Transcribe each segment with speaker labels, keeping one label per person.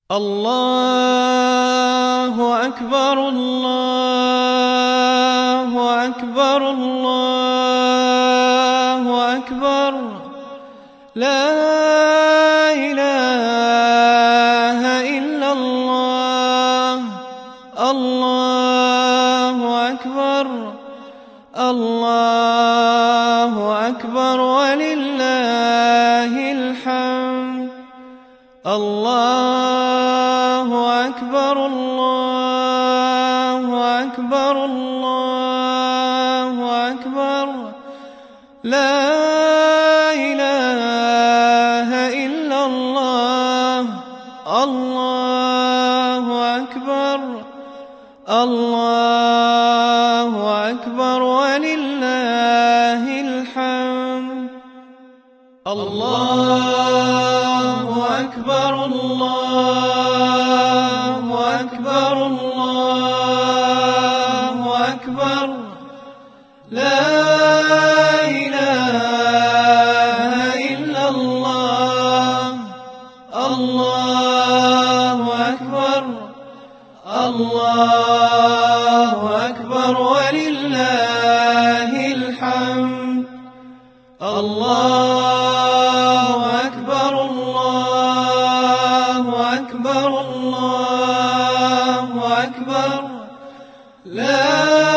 Speaker 1: الله أكبر الله أكبر الله أكبر لا إله إلا الله الله أكبر الله أكبر ولله الحمد الله أكبر الله أكبر الله أكبر لا إله إلا الله الله أكبر الله أكبر ولله الحمد الله أكبر الله أكبر الله أكبر لا إله إلا الله الله أكبر الله أكبر ولله الحمد الله أكبر الله أكبر الله أكبر لا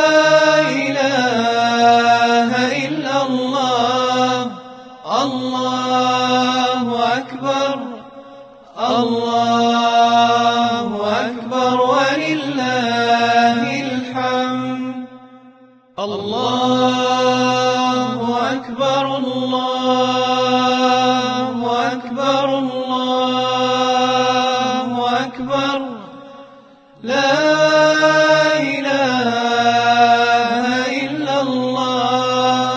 Speaker 1: إله إلا الله الله أكبر الله أكبر ولله الحمد الله أكبر الله أكبر الله أكبر لا إله إلا الله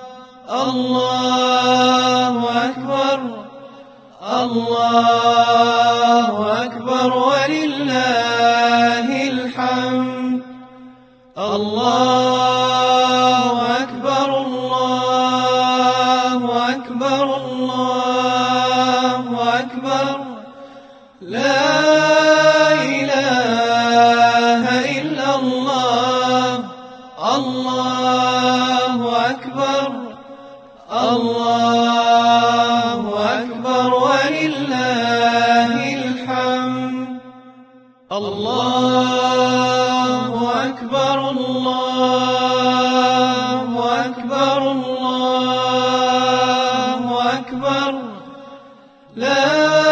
Speaker 1: الله أكبر الله أكبر ولله الحمد الله أكبر الله أكبر الله أكبر لا إله إلا الله الله أكبر الله أكبر ولله الحمد الله أكبر الله أكبر الله أكبر لا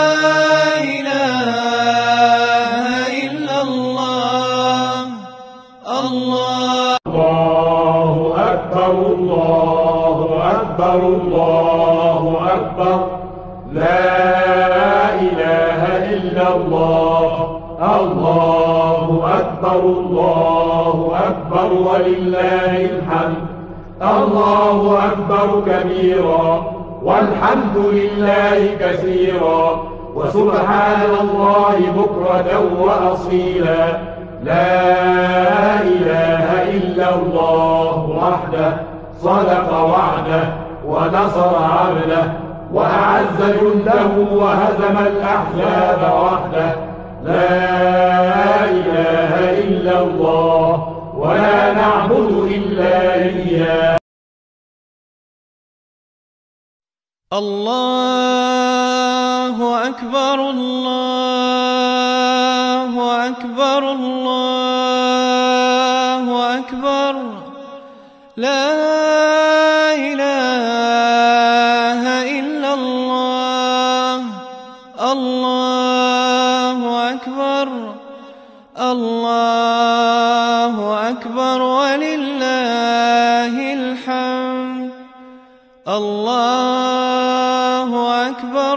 Speaker 1: إله إلا الله الله
Speaker 2: أكبر الله أكبر الله أكبر لا إله إلا الله الله أكبر الله أكبر ولله الحمد الله أكبر كبيرا والحمد لله كثيرا وسبحان الله بكرة وأصيلا لا إله إلا الله وحده صدق وعده ونصر عبده وأعز جنده وهزم الأحزاب وحده لا إله إلا الله ولا نعبد إلا إياه
Speaker 1: الله أكبر الله أكبر الله أكبر لا إله إلا الله الله أكبر الله أكبر ولله الحمد الله أكبر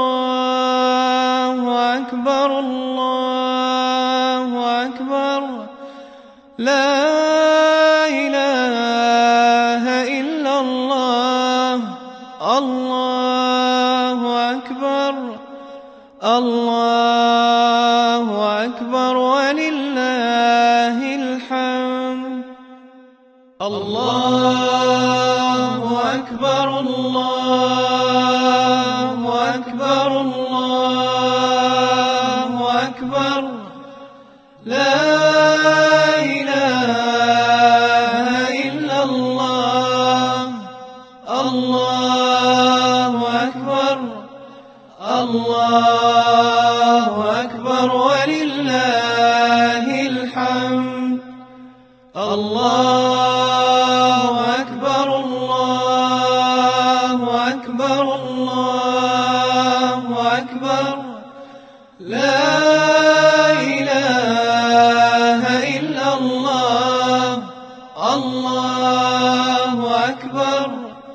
Speaker 1: الله أكبر الله أكبر لا إله إلا الله الله أكبر الله أكبر ولله الحمد الله أكبر الله أكبر الله الله أكبر الله أكبر ولله الحمد الله أكبر الله أكبر الله أكبر لا إله إلا الله الله أكبر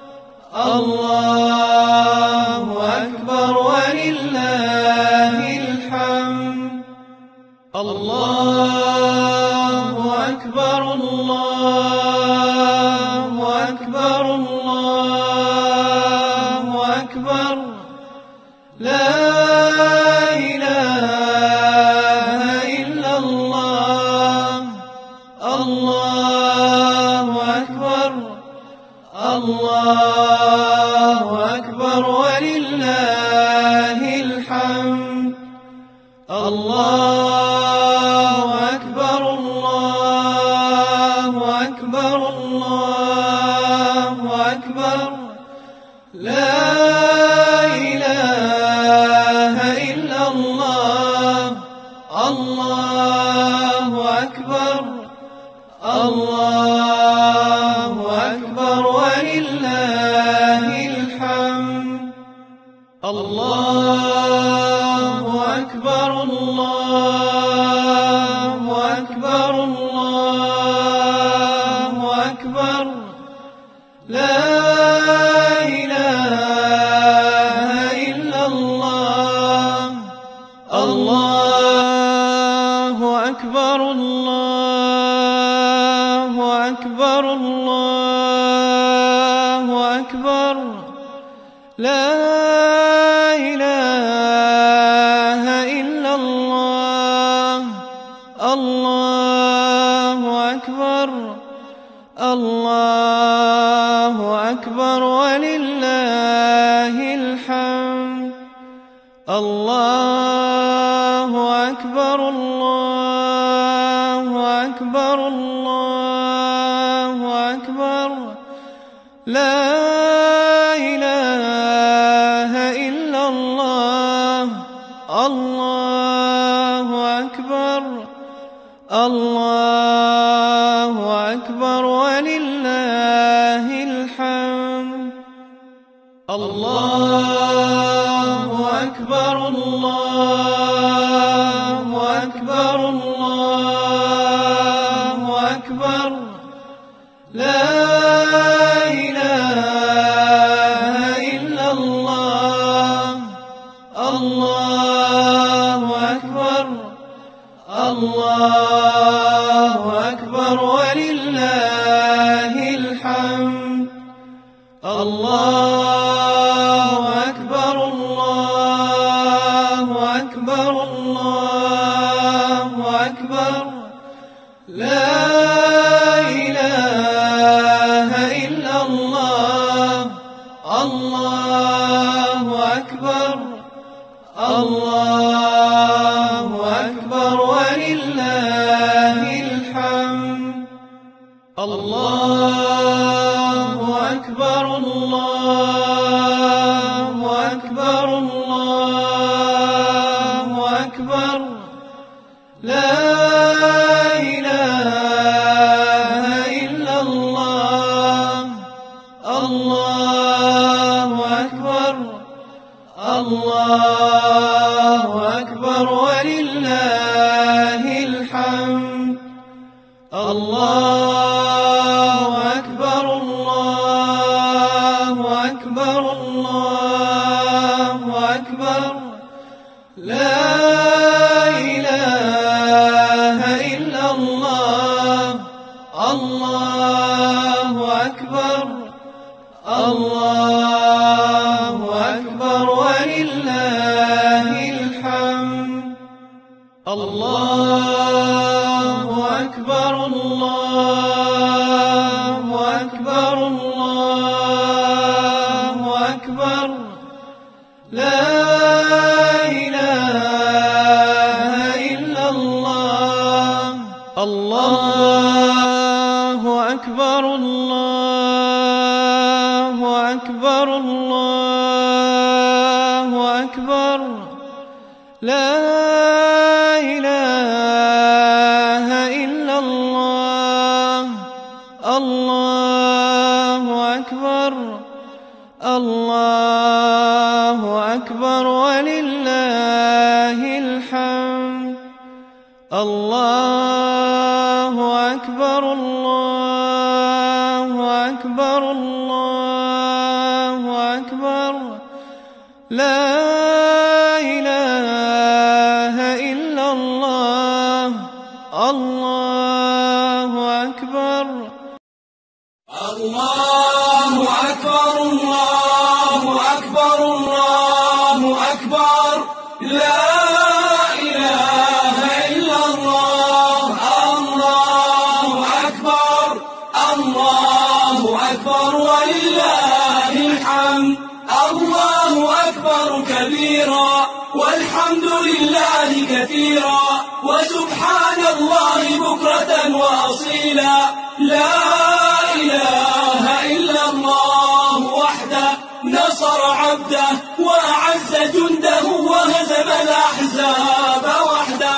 Speaker 1: الله أكبر ولله الحمد الله أكبر الله أكبر الله أكبر لا إله إلا الله الله أكبر الله أكبر ولله الحمد الله أكبر الله أكبر الله أكبر لا إله إلا الله الله أكبر الله أكبر ولله الحمد الله أكبر الله أكبر الله أكبر لا إله إلا الله الله أكبر الله أكبر الله أكبر لا إله إلا الله الله أكبر الله أكبر ولله الحمد الله أكبر الله أكبر الله أكبر لا إله إلا الله الله أكبر الله أكبر ولله الحمد الله أكبر الله أكبر الله أكبر لا إله إلا الله الله أكبر الله أكبر ولله الحمد الله أكبر الله أكبر الله أكبر لا إله إلا الله الله أكبر الله أكبر ولله الحمد الله أكبر الله أكبر الله أكبر لا إله إلا الله الله أكبر الله أكبر ولله الحمد الله أكبر الله أكبر الله أكبر لا إله إلا الله الله أكبر الله أكبر ولله الحمد الله أكبر الله أكبر الله أكبر لا إله إلا الله الله أكبر الله أكبر أكبر الله أكبر لا إله إلا الله الله أكبر الله أكبر ولله الحمد الله أكبر الله أكبر الله أكبر لا إله إلا الله الله أكبر
Speaker 3: الله أكبر الله أكبر الله أكبر لا إله إلا الله الله أكبر الله أكبر ولله الحمد الله أكبر كبيرا والحمد لله كثيرا وسبحان الله بكرة وأصيلا لا إله إلا الله وحده نصر عبده وأعز جنده وهزم الأحزاب وحده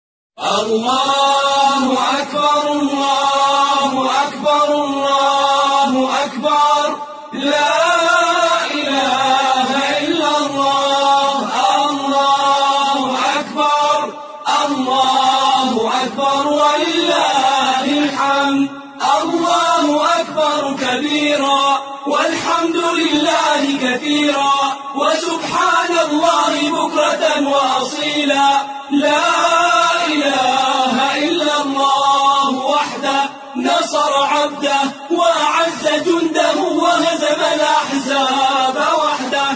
Speaker 3: الله أكبر الله أكبر الله أكبر لا إله إلا الله الله أكبر الله أكبر ولله الحمد الله أكبر كبيرا والحمد لله كثيرا وسبحان الله بكرة وأصيلا لا إله إلا الله وحده نصر عبده وأعز جنده وهزم الأحزاب وحده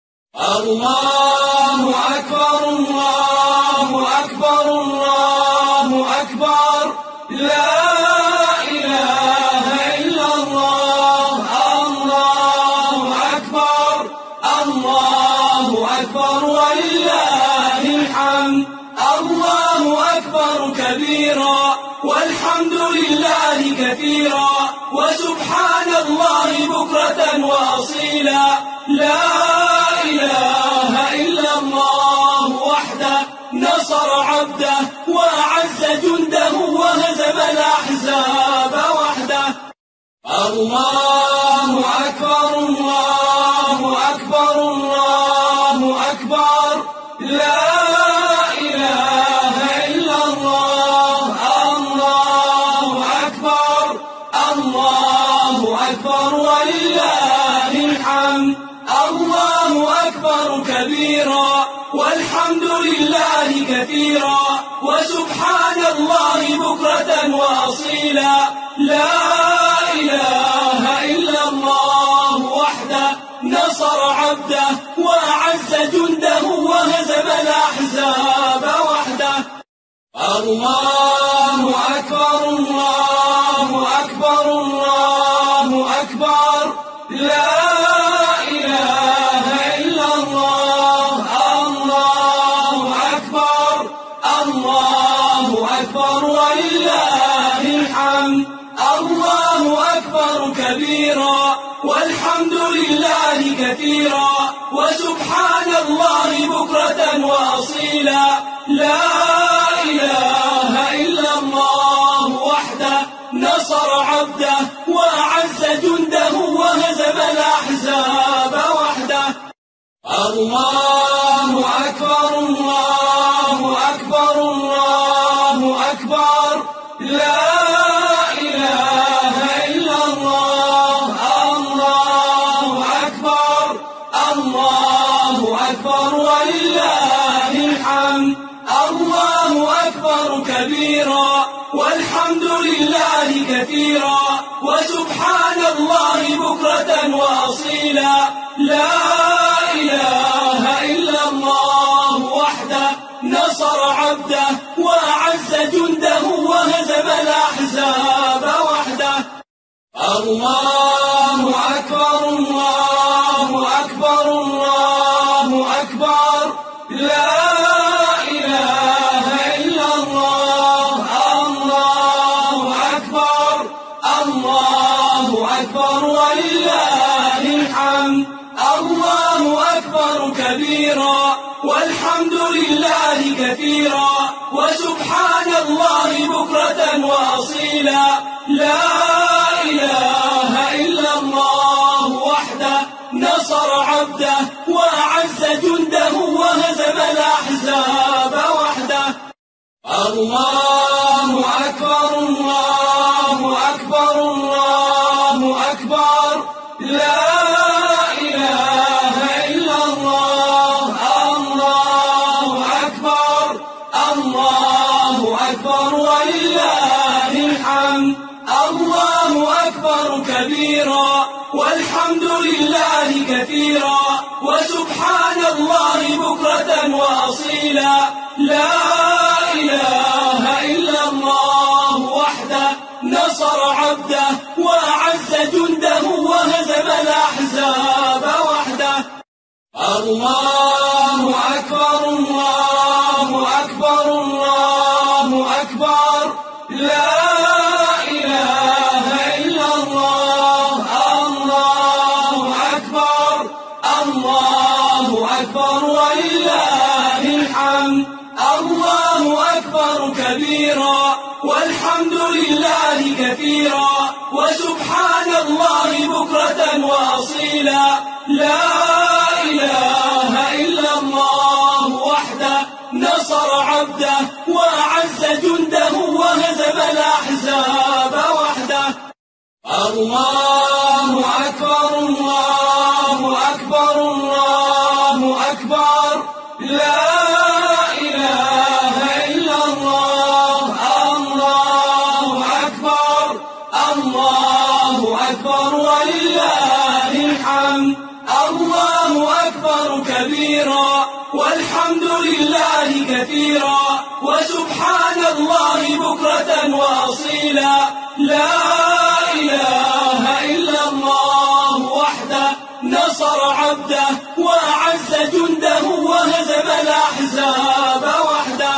Speaker 3: الله أكبر الله أكبر الله أكبر لا إله إلا الله الله أكبر الله أكبر ولله الحمد الله أكبر كبيرا والحمد لله كثيرا وسبحان الله بكرة وأصيلا لا إله إلا الله وحده نصر عبده وأعز جنده وهزم الأحزاب وحده الله أكبر الله أكبر الله أكبر لا إله إلا الله الله أكبر الله أكبر ولله الحمد الله أكبر كبيرا والحمد لله كثيرا وسبحان الله بكرة وأصيلا لا إله إلا الله وحده نصر عبده وأعز جنده وهزم الأحزاب وحده الله أكبر الله أكبر الله أكبر لا إله إلا الله الله أكبر الله أكبر ولله الحمد الله أكبر كبيرا والحمد لله كثيرا وسبحان الله بكرة وأصيلا لا إله إلا الله وحده نصر عبده وأعز جنده وهزم الأحزاب وحده الله أكبر الله أكبر الله أكبر لا إله إلا الله الله أكبر الله أكبر ولله الحمد الله أكبر كبيرا والحمد لله كثيرا وسبحان الله بكرة وأصيلا لا إله إلا الله وحده نصر عبده وأعز جنده وهزم الأحزاب وحده الله أكبر الله أكبر الله أكبر لا إله إلا الله الله أكبر الله أكبر ولله الحمد الله أكبر كبيرا والحمد لله كثيرا وسبحان الله بكرة وأصيلا لا إله إلا الله وحده نصر عبده وأعز جنده وهزم الأحزاب وحده الله أكبر الله أكبر الله أكبر لا إله إلا الله الله أكبر الله أكبر ولله الحمد الله أكبر كبيرا والحمد لله كثيرا وسبحان الله بكرة وأصيلا لا إله إلا الله وحده نصر عبده وأعز جنده وهزم الأحزاب وحده الله أكبر الله أكبر الله أكبر لا إله إلا الله الله أكبر الله أكبر ولله الحمد الله أكبر كبيرا والحمد لله كثيرا وسبحان الله بكرة وأصيلا لا إله إلا الله وحده نصر عبده وأعز جنده وهزم الأحزاب وحده الله أكبر الله أكبر الله أكبر لا إله إلا الله الله أكبر الله أكبر ولله الحمد الله أكبر كبيرا والحمد لله كثيرا وسبحان الله بكرة وأصيلا لا إله إلا الله وحده نصر عبده وأعز جنده وهزم الأحزاب وحده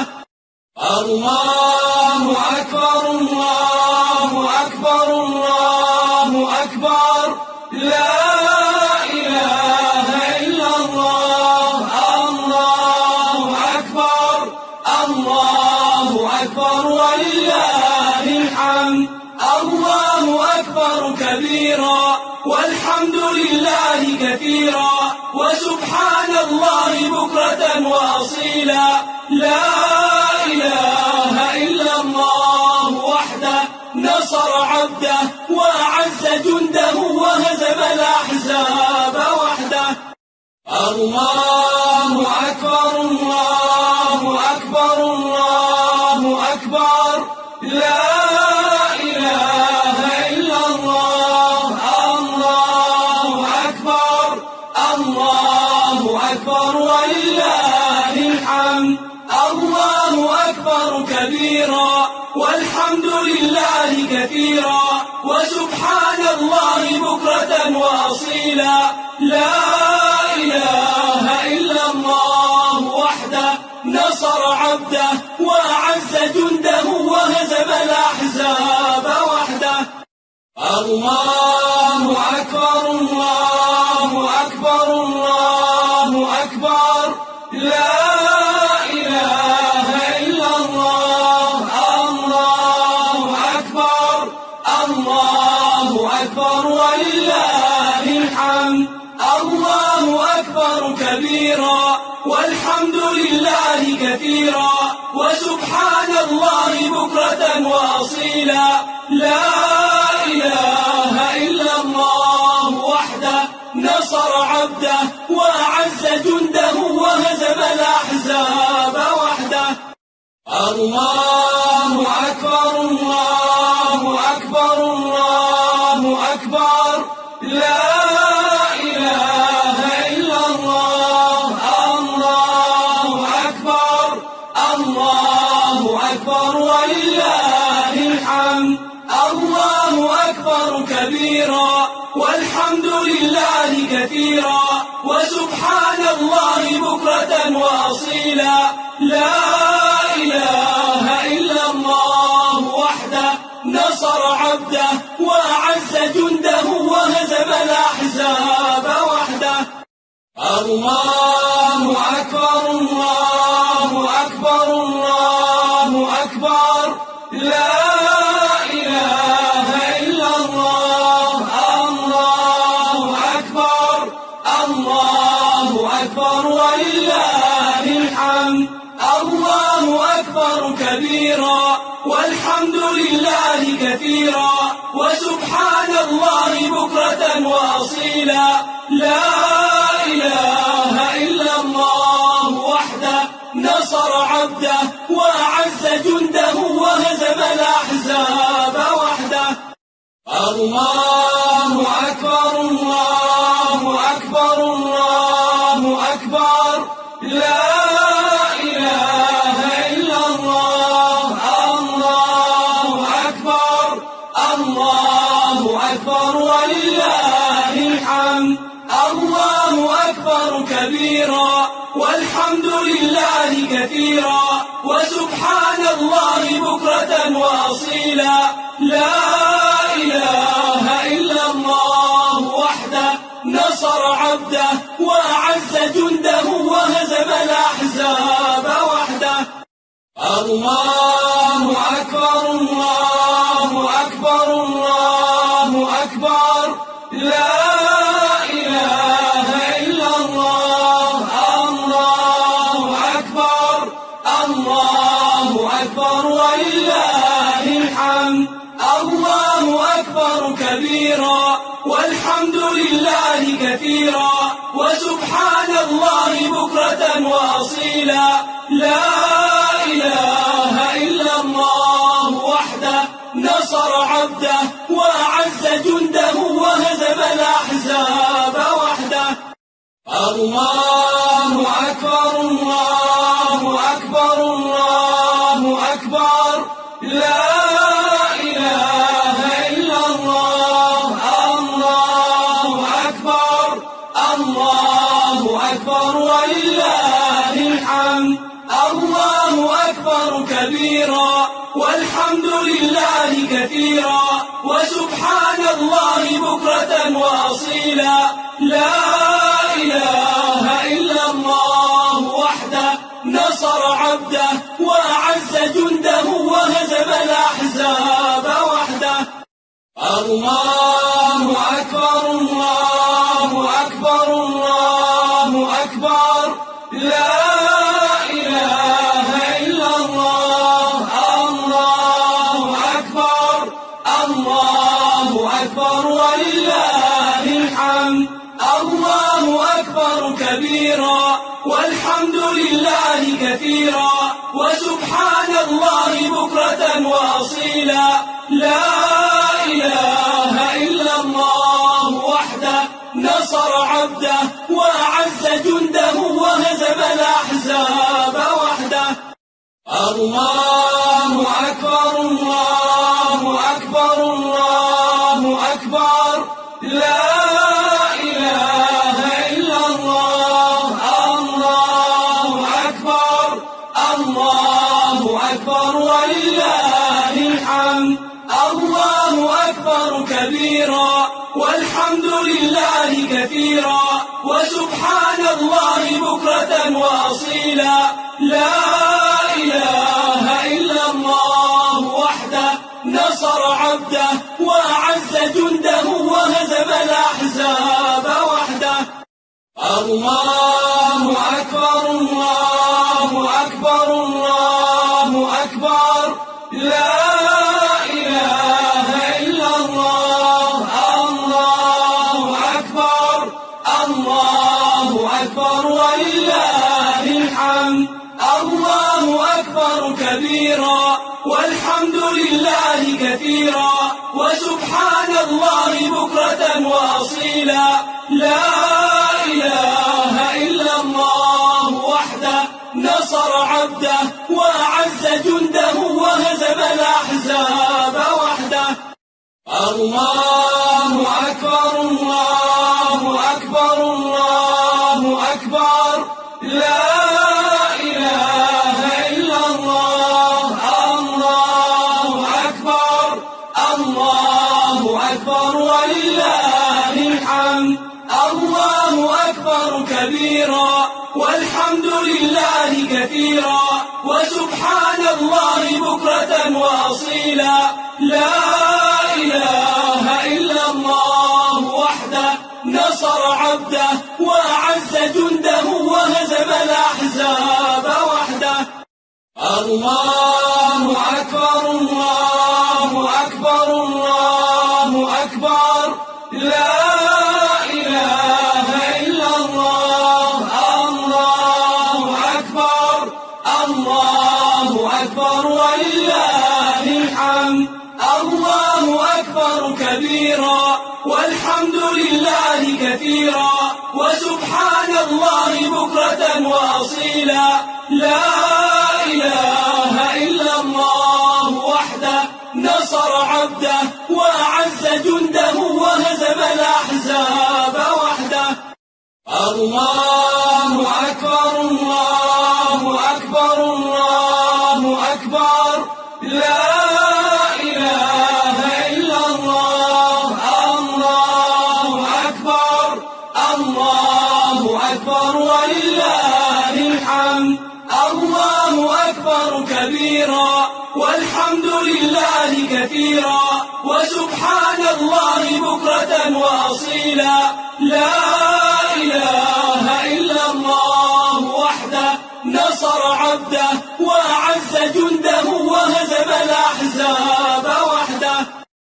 Speaker 3: الله أكبر الله أكبر الله أكبر لا إله إلا الله الله أكبر الله أكبر ولله الحمد الله أكبر كبيرا والحمد لله كثيرا وسبحان الله بكرة وأصيلا لا إله إلا الله وحده نصر عبده وأعز جنده وهزم الأحزاب وحده الله أكبر الله أكبر الله أكبر لا إله إلا الله الله أكبر الله أكبر ولله الحمد الله أكبر كبيرا والحمد لله كثيرا وسبحان الله بكرة وأصيلا لا إله إلا الله وحده نصر عبده وأعز جنده وهزم الأحزاب وحده الله أكبر الله أكبر الله أكبر لا إله إلا الله الله أكبر الله أكبر ولله الحمد الله أكبر كبيرا والحمد لله كثيرا وسبحان الله بكرة وأصيلا لا إله إلا الله وحده نصر عبده وأعز جنده وهزم الأحزاب وحده الله أكبر الله أكبر الله أكبر لا إله إلا الله الله أكبر الله أكبر ولله الحمد الله أكبر كبيرا والحمد لله كثيرا وسبحان الله بكرة وأصيلا لا إله إلا الله وحده نصر عبده وأعز جنده وهزم الأحزاب وحده الله أكبر الله أكبر الله أكبر لا إله إلا الله الله أكبر الله أكبر ولله الحمد الله أكبر كبيرا والحمد لله كثيرا وسبحان الله بكرة وأصيلا لا إله إلا الله وحده نصر عبده وأعز جنده وهزم الأحزاب وحده الله أكبر الله أكبر الله أكبر لا إله إلا الله الله أكبر الله أكبر ولله الحمد الله أكبر كبيرا والحمد لله كثيرا وسبحان الله بكرة وأصيلا لا إله إلا الله وحده نصر عبده وأعز جنده وهزم الأحزاب وحده الله أكبر الله أكبر الله أكبر لا إله إلا الله الله أكبر الله أكبر ولله الحمد الله أكبر كبيرا والحمد لله كثيرا وسبحان الله بكرة وأصيلا لا إله إلا الله وحده نصر عبده وأعز جنده وهزم الأحزاب وحده الله أكبر الله أكبر الله أكبر لا إله إلا الله الله أكبر الله أكبر ولله الحمد الله أكبر كبيرا والحمد لله كثيرا وسبحان الله بكرة وأصيلا لا إله إلا الله وحده نصر عبده وأعز جنده وهزم الأحزاب وحده الله أكبر الله أكبر الله أكبر لا إله إلا الله الله أكبر الله أكبر ولله الحمد الله أكبر كبيرا والحمد لله كثيرا وسبحان الله بكرة وأصيلا لا إله إلا الله وحده نصر عبده وأعز جنده وهزم الأحزاب وحده الله أكبر الله أكبر الله أكبر لا إله إلا الله الله أكبر الله أكبر ولله الحمد الله أكبر كبيرا والحمد لله كثيرا وسبحان الله بكرة وأصيلا لا إله إلا الله وحده نصر عبده وأعز جنده وهزم الأحزاب وحده الله أكبر الله أكبر الله أكبر لا إله إلا الله الله أكبر الله أكبر ولله الحمد الله أكبر كبيرا والحمد لله كثيرا وسبحان الله بكرة وأصيلا لا إله إلا الله وحده نصر عبده وأعز جنده وهزم الأحزاب وحده الله أكبر الله أكبر الله أكبر لا إله إلا الله الله أكبر الله أكبر ولله الحمد الله أكبر كبيرا كثيرا والحمد لله كثيرا وسبحان الله بكرة وأصيلا لا إله إلا الله وحده نصر عبده وأعز جنده وهزم الأحزاب وحده الله أكبر الله أكبر الله أكبر لا إله إلا الله الله أكبر الله أكبر ولله الحمد الله أكبر كبيرا والحمد لله كثيرا وسبحان الله بكرة وأصيلا لا إله إلا الله وحده نصر عبده وأعز جنده وهزم الأحزاب وحده الله أكبر الله أكبر الله أكبر لا إله إلا الله الله أكبر الله أكبر ولله الحمد الله أكبر كبيرا والحمد لله كثيرا وسبحان الله بكرة وأصيلا لا إله إلا الله وحده نصر عبده وأعز جنده وهزم الأحزاب وحده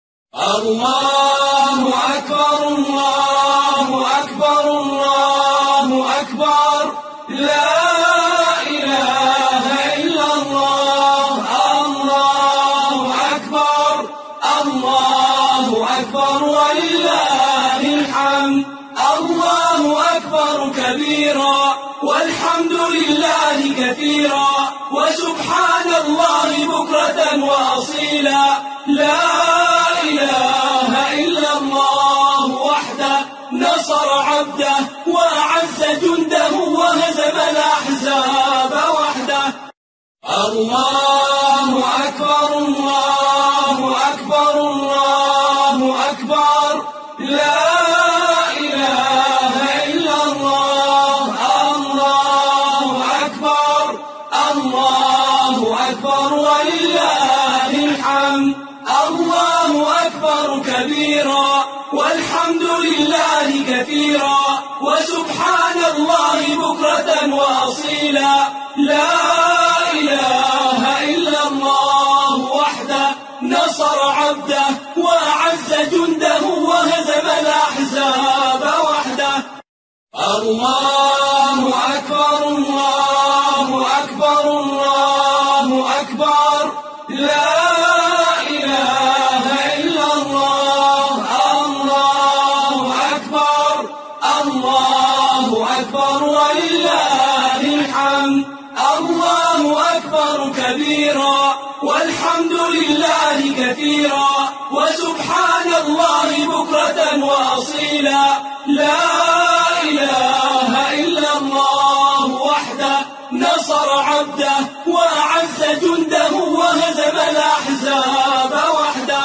Speaker 3: الله أكبر الله أكبر الله أكبر لا إله إلا الله الله أكبر الله أكبر ولله الحمد الله أكبر كبيرا والحمد لله كثيرا وسبحان الله بكرة وأصيلا لا إله إلا الله وحده نصر عبده وأعز جنده وهزم الأحزاب وحده الله أكبر الله أكبر الله أكبر لا إله إلا الله الله أكبر الله أكبر ولله الحمد الله أكبر كبيرا والحمد لله كثيرا وسبحان الله بكرة وأصيلا لا إله إلا الله وحده نصر عبده وأعز جنده وهزم الأحزاب وحده الله أكبر الله أكبر الله أكبر لا إله إلا الله الله أكبر الله أكبر ولله الحمد الله أكبر كبيرا والحمد لله كثيرا وسبحان الله بكرة وأصيلا لا إله إلا الله وحده نصر عبده وأعز جنده وهزم الأحزاب وحده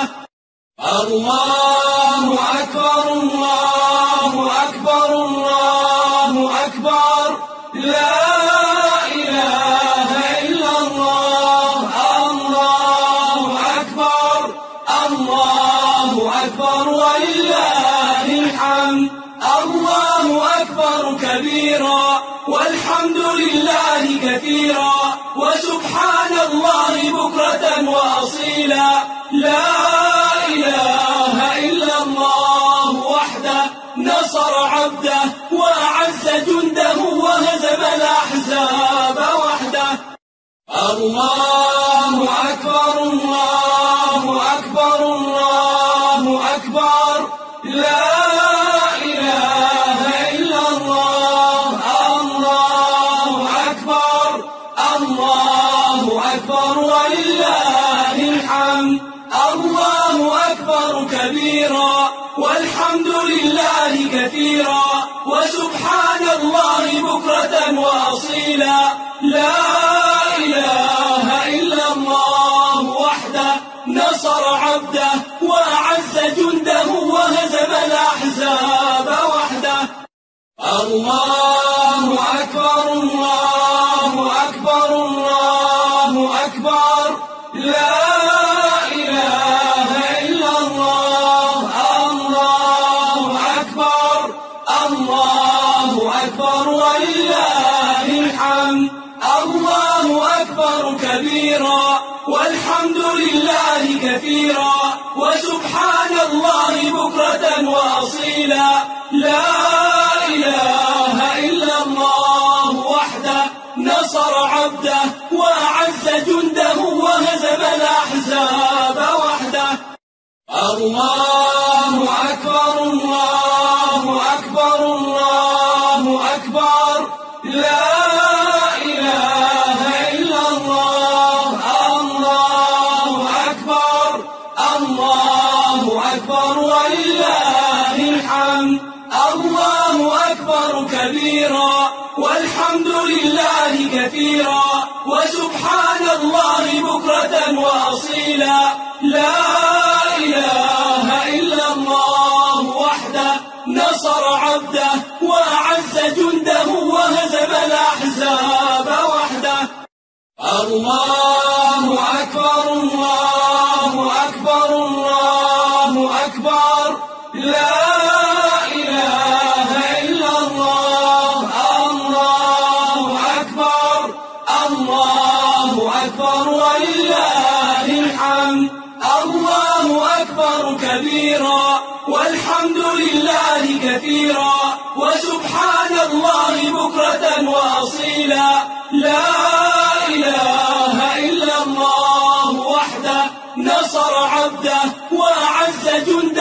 Speaker 3: الله أكبر الله أكبر الله أكبر لا إله إلا الله الله أكبر الله أكبر ولله الحمد الله أكبر كبيرا والحمد لله كثيرا وسبحان الله بكرة وأصيلا لا إله إلا الله وحده نصر عبده وأعز جنده وهزم الأحزاب وحده الله أكبر الله أكبر الله أكبر لا إله إلا الله الله أكبر الله أكبر ولله الحمد الله أكبر كبيرا والحمد لله كثيرا وسبحان الله بكرة وأصيلا لا إله إلا الله وحده نصر عبده وأعز جنده وهزم الأحزاب وحده الله أكبر الله أكبر الله أكبر لا إله إلا الله الله أكبر الله أكبر ولله الحمد الله أكبر كبيرا والحمد لله كثيرا وسبحان الله بكرة وأصيلا لا إله إلا الله وحده نصر عبده وأعز جنده وهزم الأحزاب وحده الله أكبر الله أكبر الله أكبر لا إله إلا الله الله أكبر الله أكبر ولله الحمد الله أكبر كبيرا والحمد لله كثيرا وسبحان الله بكرة وأصيلا لا إله إلا الله وحده نصر عبده وأعز جنده وهزم الأحزاب وحده الله أكبر الله أكبر الله أكبر لا إله إلا الله الله أكبر الله أكبر ولله الحمد الله أكبر كبيرا والحمد لله كثيرا وسبحان الله بكرة وأصيلا لا إله إلا الله وحده نصر عبده وأعز جنده